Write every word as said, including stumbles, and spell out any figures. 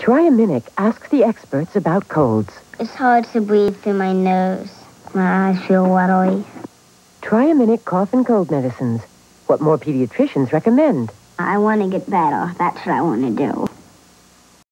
Triaminic asks the experts about colds. It's hard to breathe through my nose. My eyes feel watery. Triaminic cough and cold medicines. What more pediatricians recommend. I want to get better. That's what I want to do.